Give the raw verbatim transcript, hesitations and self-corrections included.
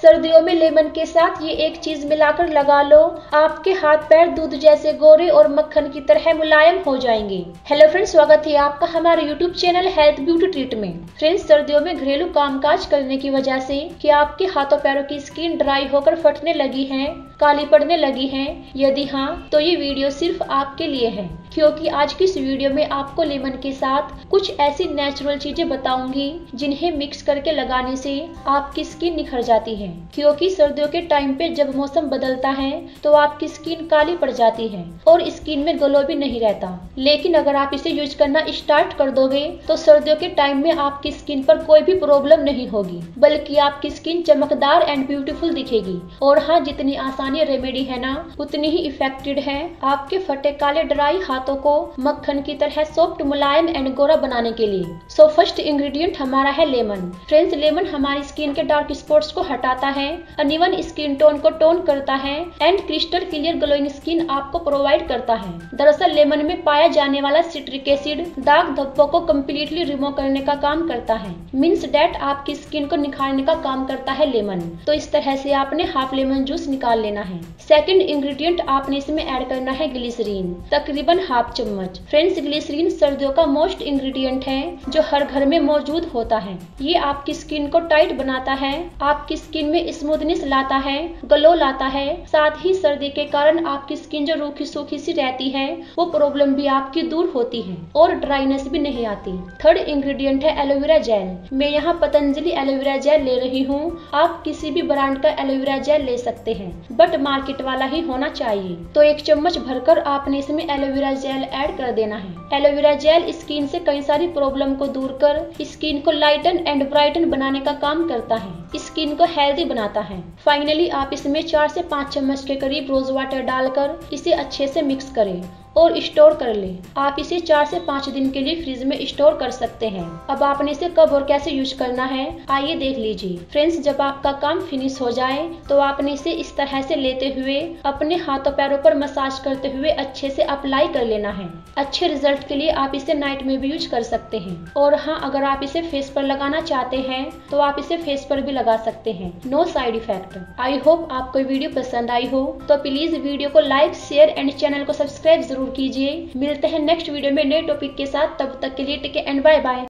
सर्दियों में लेमन के साथ ये एक चीज मिलाकर लगा लो, आपके हाथ पैर दूध जैसे गोरे और मक्खन की तरह मुलायम हो जाएंगे। हेलो फ्रेंड्स, स्वागत है आपका हमारे YouTube channel health beauty treat में। फ्रेंड्स, सर्दियों में घरेलू कामकाज करने की वजह से क्या आपके हाथों पैरों की स्किन ड्राई होकर फटने लगी है, काली पड़ने लगी है? यदि हाँ, तो ये वीडियो सिर्फ आपके लिए है, क्योंकि आज की इस वीडियो में आपको लेमन के साथ कुछ ऐसी नेचुरल चीजें बताऊंगी जिन्हें मिक्स करके लगाने से आपकी स्किन निखर जाती है। क्योंकि सर्दियों के टाइम पे जब मौसम बदलता है तो आपकी स्किन काली पड़ जाती है और स्किन में ग्लो भी नहीं रहता। लेकिन अगर आप इसे यूज करना स्टार्ट कर दोगे तो सर्दियों के टाइम में आपकी स्किन पर कोई भी प्रॉब्लम नहीं होगी, बल्कि आपकी स्किन चमकदार एंड ब्यूटीफुल दिखेगी। और हाँ, जितनी आसानी रेमेडी है ना, उतनी ही इफेक्टिव है आपके फटे काले ड्राई हाथों को मक्खन की तरह सॉफ्ट, मुलायम एंड गोरा बनाने के लिए। सो फर्स्ट इंग्रेडिएंट हमारा है लेमन। फ्रेंड्स, लेमन हमारी स्किन के डार्क स्पॉट्स को हटाता है, अनइवन स्किन टोन को टोन करता है and crystal clear glowing skin आपको प्रोवाइड करता है। दरअसल लेमन में पाया जाने वाला सिट्रिक एसिड दाग धब्बों को कम्प्लीटली रिमूव करने का काम करता है। मीन्स डेट आपकी स्किन को निखारने का काम करता है लेमन। तो इस तरह से आपने हाफ लेमन जूस निकाल लेना है। सेकेंड इंग्रेडिएंट आपने इसमें ऐड करना है ग्लिसरीन, तकरीबन हाफ चम्मच। फ्रेंड्स, ग्लिसरीन सर्दियों का मोस्ट इंग्रेडिएंट है जो हर घर में मौजूद होता है। ये आपकी स्किन को टाइट बनाता है, आपकी स्किन में स्मूथनेस लाता है, ग्लो लाता है। साथ ही सर्दी के कारण आपकी स्किन जो रूखी सूखी सी रहती है वो प्रॉब्लम भी आपकी दूर होती है और ड्राइनेस भी नहीं आती। थर्ड इंग्रेडिएंट है एलोवेरा जेल। मैं यहाँ पतंजलि एलोवेरा जेल ले रही हूँ। आप किसी भी ब्रांड का एलोवेरा जेल ले सकते हैं, बट मार्केट वाला ही होना चाहिए। तो एक चम्मच भरकर आपने इसमें एलोवेरा जेल ऐड कर देना है। एलोवेरा जेल स्किन से कई सारी प्रॉब्लम को दूर कर स्किन को लाइटन एंड ब्राइटन बनाने का काम करता है, स्किन को हेल्दी बनाता है। फाइनली आप इसमें चार से पाँच चम्मच के करीब रोज वाटर डालकर इसे अच्छे से मिक्स करें और स्टोर कर ले। आप इसे चार से पाँच दिन के लिए फ्रिज में स्टोर कर सकते हैं। अब आपने इसे कब और कैसे यूज करना है, आइए देख लीजिए। फ्रेंड्स, जब आपका काम फिनिश हो जाए तो आपने इसे इस तरह से लेते हुए अपने हाथों पैरों पर मसाज करते हुए अच्छे से अप्लाई कर लेना है। अच्छे रिजल्ट के लिए आप इसे नाइट में भी यूज कर सकते हैं। और हाँ, अगर आप इसे फेस पर लगाना चाहते हैं तो आप इसे फेस पर भी लगा सकते हैं, no side effect. I hope आपको वीडियो पसंद आई हो, तो प्लीज वीडियो को लाइक, शेयर एंड चैनल को सब्सक्राइब जरूर कीजिए। मिलते हैं नेक्स्ट वीडियो में नए टॉपिक के साथ। तब तक के लिए take care and bye bye.